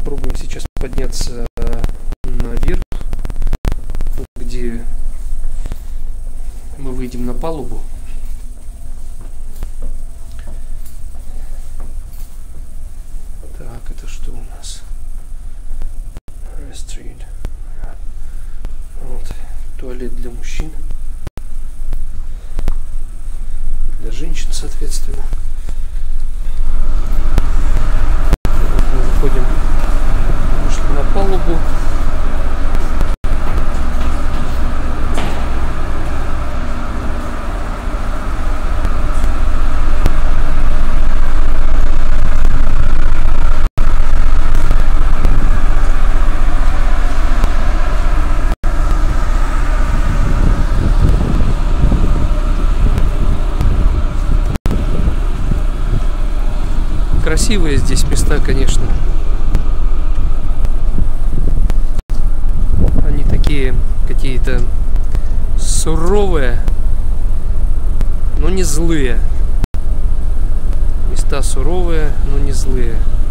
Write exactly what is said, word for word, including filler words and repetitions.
попробуем сейчас подняться наверх, где мы выйдем на палубу. Так, это что у нас? Restroom. Вот. Туалет для мужчин. Для женщин, соответственно. Вот мы выходим, вышли на палубу. Красивые здесь места, конечно. Они такие какие-то суровые, но не злые. Места суровые, но не злые.